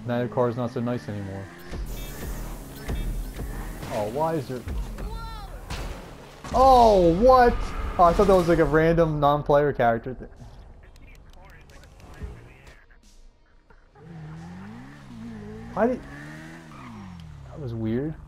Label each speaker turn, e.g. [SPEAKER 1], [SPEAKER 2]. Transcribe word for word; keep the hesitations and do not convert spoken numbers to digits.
[SPEAKER 1] Now your car's not so nice anymore. Oh, why is there... Oh, what? Oh, I thought that was like a random non-player character. Why did... That was weird.